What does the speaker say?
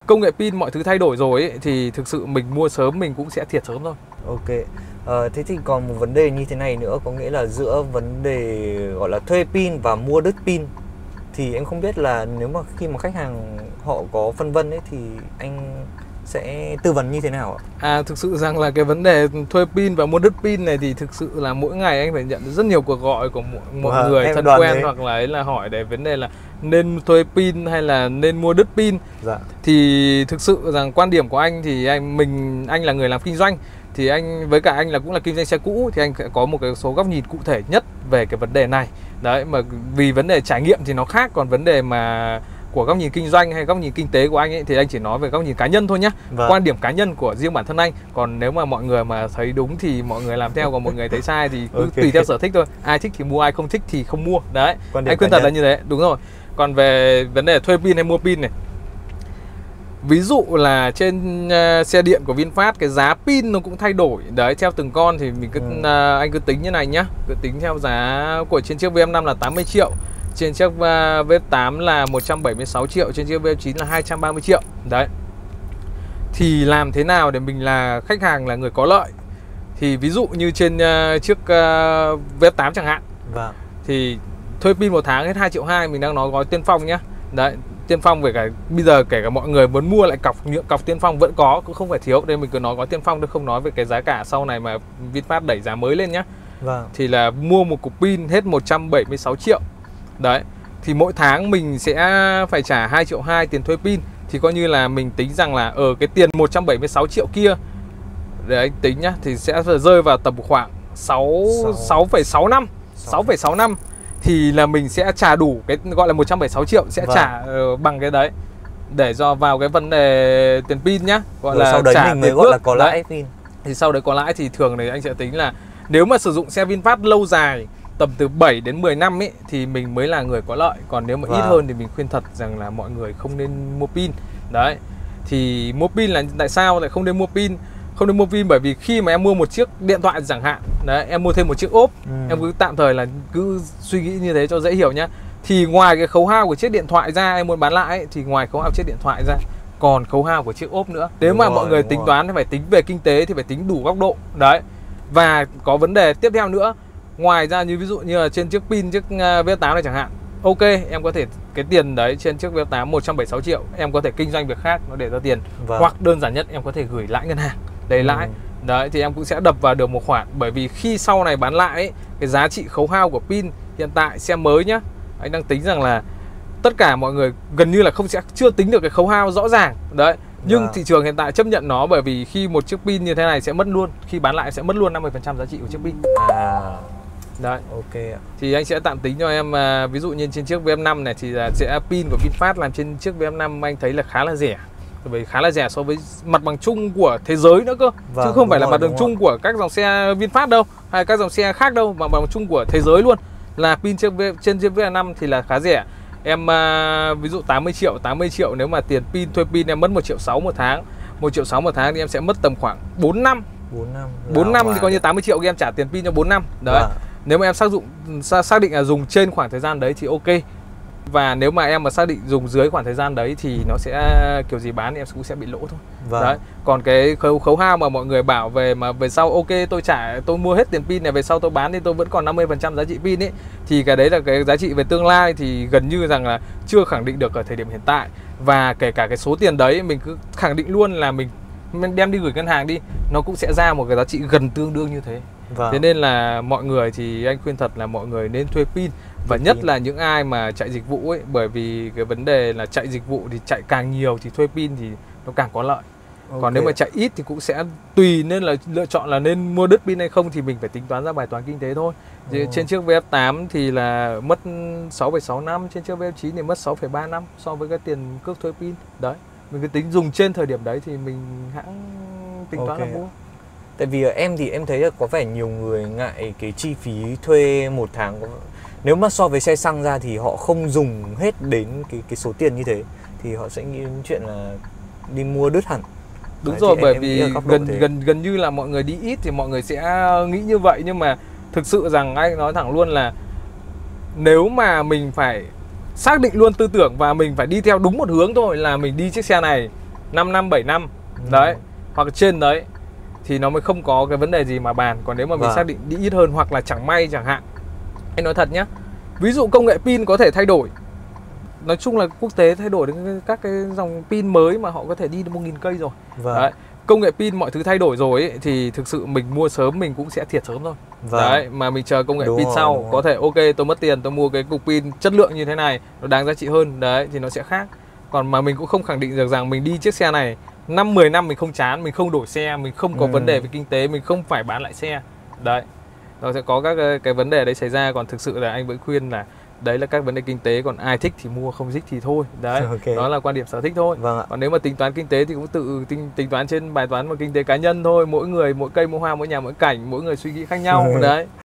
công nghệ pin mọi thứ thay đổi rồi ấy, thì thực sự mình mua sớm mình cũng sẽ thiệt sớm thôi. Ok. Thế thì còn một vấn đề như thế này nữa, có nghĩa là giữa vấn đề gọi là thuê pin và mua đứt pin, thì em không biết là nếu mà khi mà khách hàng họ có phân vân ấy thì anh sẽ tư vấn như thế nào ạ? Thực sự rằng là cái vấn đề thuê pin và mua đứt pin này thì thực sự là mỗi ngày anh phải nhận rất nhiều cuộc gọi của mọi người thân quen hoặc là hỏi để vấn đề là nên thuê pin hay là nên mua đứt pin. Dạ. Thì thực sự rằng quan điểm của anh thì anh là người làm kinh doanh, thì anh với cả anh là cũng là kinh doanh xe cũ, thì anh sẽ có một cái số góc nhìn cụ thể nhất về cái vấn đề này. Đấy, mà vì vấn đề trải nghiệm thì nó khác, còn vấn đề mà của góc nhìn kinh doanh hay góc nhìn kinh tế của anh ấy thì anh chỉ nói về góc nhìn cá nhân thôi nhá. Quan điểm cá nhân của riêng bản thân anh. Còn nếu mà mọi người mà thấy đúng thì mọi người làm theo, còn mọi người thấy sai thì cứ tùy theo sở thích thôi. Ai thích thì mua, ai không thích thì không mua. Đấy, anh khuyên thật là như thế, đúng rồi. Còn về vấn đề thuê pin hay mua pin này, ví dụ là trên xe điện của VinFast cái giá pin nó cũng thay đổi. Đấy, theo từng con thì mình cứ anh cứ tính như này nhá. Cứ tính theo giá của trên chiếc VM5 là 80 triệu, trên chiếc V8 là 176 triệu, trên chiếc V9 là 230 triệu. Đấy. Thì làm thế nào để mình là khách hàng là người có lợi? Thì ví dụ như trên chiếc V8 chẳng hạn. Vâng. Thì thuê pin một tháng hết 2,2 triệu, mình đang nói gói tiên phong nhá. Đấy, tiên phong về cả bây giờ kể cả mọi người muốn mua lại cọc tiên phong vẫn có, cũng không phải thiếu. Đây mình cứ nói gói tiên phong thôi, không nói về cái giá cả sau này mà VinFast đẩy giá mới lên nhá. Vâng. Thì là mua một cục pin hết 176 triệu. Đấy, thì mỗi tháng mình sẽ phải trả 2,2 triệu tiền thuê pin. Thì coi như là mình tính rằng là ở cái tiền 176 triệu kia, để anh tính nhá, thì sẽ rơi vào tầm khoảng 6,6 năm. 6,6 năm thì là mình sẽ trả đủ cái gọi là 176 triệu, sẽ trả bằng cái đấy để do vào cái vấn đề tiền pin nhá, gọi là sau đấy trả mình mới gọi là có lãi pin. Thì sau đấy có lãi thì thường này anh sẽ tính là nếu mà sử dụng xe VinFast lâu dài tầm từ 7 đến 10 năm ấy thì mình mới là người có lợi. Còn nếu mà ít hơn thì mình khuyên thật rằng là mọi người không nên mua pin. Đấy, thì mua pin là tại sao lại không nên mua pin? Không nên mua pin bởi vì khi mà em mua một chiếc điện thoại chẳng hạn, đấy, em mua thêm một chiếc ốp, em cứ tạm thời là cứ suy nghĩ như thế cho dễ hiểu nhá. Thì ngoài cái khấu hao của chiếc điện thoại ra, em muốn bán lại ấy, thì ngoài khấu hao chiếc điện thoại ra còn khấu hao của chiếc ốp nữa. Nếu mà mọi người tính toán thì phải tính về kinh tế thì phải tính đủ góc độ. Đấy. Và có vấn đề tiếp theo nữa. Ngoài ra như ví dụ như là trên chiếc pin chiếc V8 này chẳng hạn, ok, em có thể cái tiền đấy trên chiếc V8 176 triệu em có thể kinh doanh việc khác nó để ra tiền. Hoặc đơn giản nhất em có thể gửi lãi ngân hàng lấy lãi. Đấy, thì em cũng sẽ đập vào được một khoản. Bởi vì khi sau này bán lại ấy, cái giá trị khấu hao của pin hiện tại xe mới nhá, anh đang tính rằng là tất cả mọi người gần như là chưa tính được cái khấu hao rõ ràng. Đấy, nhưng thị trường hiện tại chấp nhận nó, bởi vì khi một chiếc pin như thế này sẽ mất luôn, khi bán lại sẽ mất luôn 50% giá trị của chiếc pin. Đấy, ok. Thì anh sẽ tạm tính cho em ví dụ như trên chiếc VM5 này thì là sẽ pin của VinFast làm trên chiếc VM5 anh thấy là khá là rẻ. Bởi khá là rẻ so với mặt bằng chung của thế giới nữa cơ. Chứ không phải là mặt bằng chung của các dòng xe VinFast đâu, hay các dòng xe khác đâu, mà mặt bằng chung của thế giới luôn. Là pin trên chiếc VM5 thì là khá rẻ. Em ví dụ 80 triệu nếu mà tiền pin thuê pin em mất 1,6 triệu một tháng. 1,6 triệu một tháng thì em sẽ mất tầm khoảng 4 năm. 4 năm thì coi như 80 triệu em trả tiền pin cho 4 năm. Đấy. Nếu mà em xác định là dùng trên khoảng thời gian đấy thì ok. Và nếu mà em mà xác định dùng dưới khoảng thời gian đấy thì nó sẽ kiểu gì bán thì em cũng sẽ bị lỗ thôi. Đấy. Còn cái khấu hao mà mọi người bảo về mà về sau ok tôi mua hết tiền pin này, về sau tôi bán thì tôi vẫn còn 50% giá trị pin ấy, thì cái đấy là cái giá trị về tương lai thì gần như rằng là chưa khẳng định được ở thời điểm hiện tại. Và kể cả cái số tiền đấy mình cứ khẳng định luôn là mình đem đi gửi ngân hàng đi, nó cũng sẽ ra một cái giá trị gần tương đương như thế. Thế nên là mọi người thì anh khuyên thật là mọi người nên thuê pin. Và nhất là những ai mà chạy dịch vụ ấy, bởi vì cái vấn đề là chạy dịch vụ thì chạy càng nhiều thì thuê pin thì nó càng có lợi. Còn nếu mà chạy ít thì cũng sẽ tùy, nên là lựa chọn là nên mua đứt pin hay không thì mình phải tính toán ra bài toán kinh tế thôi. Trên chiếc VF8 thì là mất 6,6 năm, trên chiếc VF9 thì mất 6,3 năm so với cái tiền cước thuê pin. Đấy, mình cứ tính dùng trên thời điểm đấy thì mình hãng tính toán là mua. Tại vì em thì em thấy là có vẻ nhiều người ngại cái chi phí thuê một tháng. Nếu mà so với xe xăng ra thì họ không dùng hết đến cái số tiền như thế, thì họ sẽ nghĩ đến chuyện là đi mua đứt hẳn. Đúng rồi, bởi vì gần như là mọi người đi ít thì mọi người sẽ nghĩ như vậy. Nhưng mà thực sự rằng anh nói thẳng luôn là nếu mà mình phải xác định luôn tư tưởng và mình phải đi theo đúng một hướng thôi, là mình đi chiếc xe này 5 năm 7 năm đấy, hoặc trên đấy thì nó mới không có cái vấn đề gì mà bàn. Còn nếu mà mình xác định đi ít hơn, hoặc là chẳng may chẳng hạn, anh nói thật nhé, ví dụ công nghệ pin có thể thay đổi, nói chung là quốc tế thay đổi đến các cái dòng pin mới mà họ có thể đi được 1.000 cây rồi. Đấy, công nghệ pin mọi thứ thay đổi rồi ấy, thì thực sự mình mua sớm mình cũng sẽ thiệt sớm thôi. Đấy, mà mình chờ công nghệ pin sau, có thể ok tôi mất tiền tôi mua cái cục pin chất lượng như thế này nó đáng giá trị hơn, đấy thì nó sẽ khác. Còn mà mình cũng không khẳng định được rằng mình đi chiếc xe này 5-10 năm mình không chán, mình không đổi xe, mình không có vấn đề về kinh tế, mình không phải bán lại xe. Đấy, nó sẽ có các cái vấn đề đấy xảy ra. Còn thực sự là anh vẫn khuyên là đấy là các vấn đề kinh tế, còn ai thích thì mua, không thích thì thôi. Đấy, đó là quan điểm sở thích thôi. Còn nếu mà tính toán kinh tế thì cũng tự tính toán trên bài toán và kinh tế cá nhân thôi. Mỗi người, mỗi cây, mỗi hoa, mỗi nhà, mỗi cảnh, mỗi người suy nghĩ khác nhau. Đấy.